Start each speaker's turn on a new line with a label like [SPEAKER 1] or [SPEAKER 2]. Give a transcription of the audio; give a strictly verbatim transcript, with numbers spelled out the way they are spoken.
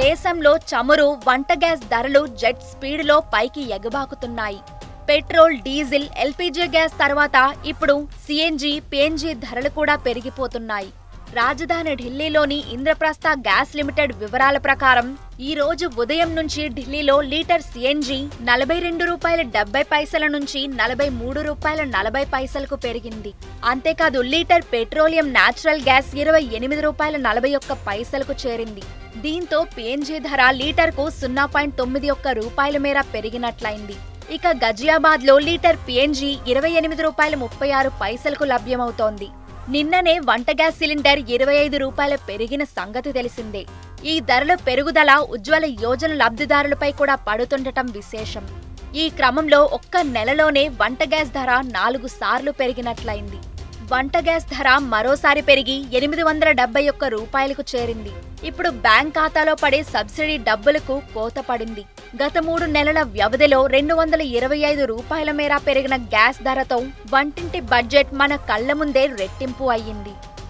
[SPEAKER 1] దేశంలో చమురు, వంట గ్యాస్ ధరలు జెట్ స్పీడ్లో పైకి ఎగబాకుతున్నాయి. పెట్రోల్, డీజిల్, ఎల్పీజీ గ్యాస్ తర్వాత ఇప్పుడు సీఎన్జీ, పీఎన్జీ ధరలు కూడా పెరిగిపోతున్నాయి. రాజధాని ఢిల్లీలోని ఇంద్రప్రస్థ గ్యాస్ లిమిటెడ్ వివరాల ప్రకారం ఈ రోజు ఉదయం నుంచి ఢిల్లీలో లీటర్ సీఎన్జీ నలభై రెండు రూపాయల డెబ్బై పైసల నుంచి నలభై మూడు రూపాయల నలభై పైసలకు పెరిగింది. అంతేకాదు లీటర్ పెట్రోలియం నాచురల్ గ్యాస్ ఇరవై ఎనిమిది రూపాయల నలభై ఒక్క పైసలకు చేరింది. దీంతో పీఎన్జీ ధర లీటర్కు సున్నా పాయింట్ తొమ్మిది ఒక్క రూపాయల మేర పెరిగినట్లయింది. ఇక గజియాబాద్ లో లీటర్ పీఎన్జీ ఇరవై ఎనిమిది రూపాయల ముప్పై ఆరు పైసలకు లభ్యమవుతోంది. నిన్ననే వంట గ్యాస్ సిలిండర్ ఇరవై ఐదు రూపాయల పెరిగిన సంగతి తెలిసిందే. ఈ ధరల పెరుగుదల ఉజ్వల యోజన లబ్ధిదారులపై కూడా పడుతుండటం విశేషం. ఈ క్రమంలో ఒక్క నెలలోనే వంట గ్యాస్ ధర నాలుగు సార్లు పెరిగినట్లయింది. వంట గ్యాస్ ధర మరోసారి పెరిగి ఎనిమిది వందల డెబ్బై ఒక్క రూపాయలకు చేరింది. ఇప్పుడు బ్యాంక్ ఖాతాలో పడే సబ్సిడీ డబ్బులకు కోత పడింది. గత మూడు నెలల వ్యవధిలో రెండు వందల ఇరవై ఐదు రూపాయల మేర పెరిగిన గ్యాస్ ధరతో వంటింటి బడ్జెట్ మన కళ్ల ముందే రెట్టింపు అయ్యింది.